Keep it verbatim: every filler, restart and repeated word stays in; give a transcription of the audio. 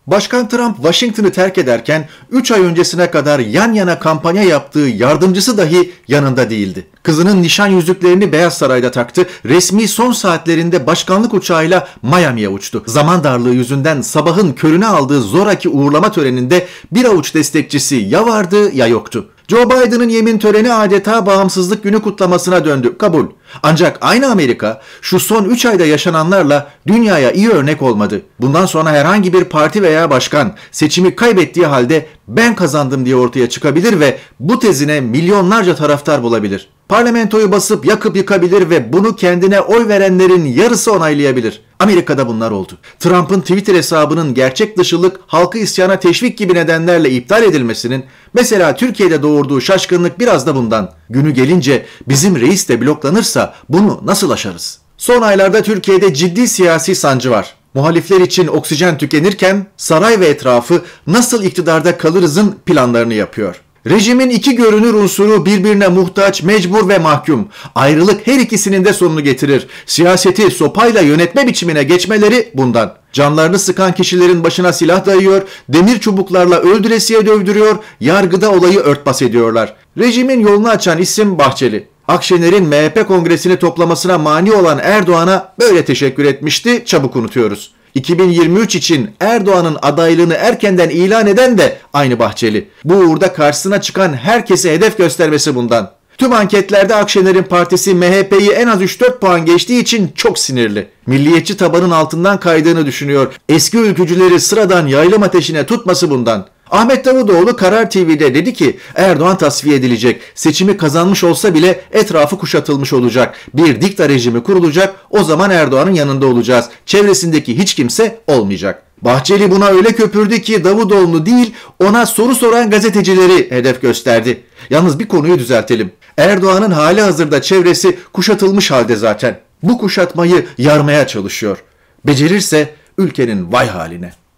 Başkan Trump Washington'ı terk ederken üç ay öncesine kadar yan yana kampanya yaptığı yardımcısı dahi yanında değildi. Kızının nişan yüzüklerini Beyaz Saray'da taktı, resmi son saatlerinde başkanlık uçağıyla Miami'ye uçtu. Zaman darlığı yüzünden sabahın körüne aldığı zoraki uğurlama töreninde bir avuç destekçisi ya vardı ya yoktu. Joe Biden'ın yemin töreni adeta bağımsızlık günü kutlamasına döndü. Kabul. Ancak aynı Amerika şu son üç ayda yaşananlarla dünyaya iyi örnek olmadı. Bundan sonra herhangi bir parti veya başkan seçimi kaybettiği halde ben kazandım diye ortaya çıkabilir ve bu tezine milyonlarca taraftar bulabilir. Parlamentoyu basıp yakıp yıkabilir ve bunu kendine oy verenlerin yarısı onaylayabilir. Amerika'da bunlar oldu. Trump'ın Twitter hesabının gerçek dışılık, halkı isyana teşvik gibi nedenlerle iptal edilmesinin mesela Türkiye'de doğurduğu şaşkınlık biraz da bundan. Günü gelince bizim reis de bloklanırsa bunu nasıl aşarız? Son aylarda Türkiye'de ciddi siyasi sancı var. Muhalifler için oksijen tükenirken saray ve etrafı nasıl iktidarda kalırızın planlarını yapıyor. Rejimin iki görünür unsuru birbirine muhtaç, mecbur ve mahkum. Ayrılık her ikisinin de sonunu getirir. Siyaseti sopayla yönetme biçimine geçmeleri bundan. Canlarını sıkan kişilerin başına silah dayıyor, demir çubuklarla öldüresiye dövdürüyor, yargıda olayı örtbas ediyorlar. Rejimin yolunu açan isim Bahçeli. Akşener'in M H P kongresini toplamasına mani olan Erdoğan'a böyle teşekkür etmişti, çabuk unutuyoruz. iki bin yirmi üç için Erdoğan'ın adaylığını erkenden ilan eden de aynı Bahçeli. Bu uğurda karşısına çıkan herkese hedef göstermesi bundan. Tüm anketlerde Akşener'in partisi M H P'yi en az üç dört puan geçtiği için çok sinirli. Milliyetçi tabanın altından kaydığını düşünüyor. Eski ülkücüleri sıradan yaylım ateşine tutması bundan. Ahmet Davutoğlu Karar T V'de dedi ki Erdoğan tasfiye edilecek. Seçimi kazanmış olsa bile etrafı kuşatılmış olacak. Bir dikta rejimi kurulacak. O zaman Erdoğan'ın yanında olacağız. Çevresindeki hiç kimse olmayacak. Bahçeli buna öyle köpürdü ki Davutoğlu'nu değil ona soru soran gazetecileri hedef gösterdi. Yalnız bir konuyu düzeltelim. Erdoğan'ın hali hazırda çevresi kuşatılmış halde zaten. Bu kuşatmayı yarmaya çalışıyor. Becerirse ülkenin vay haline.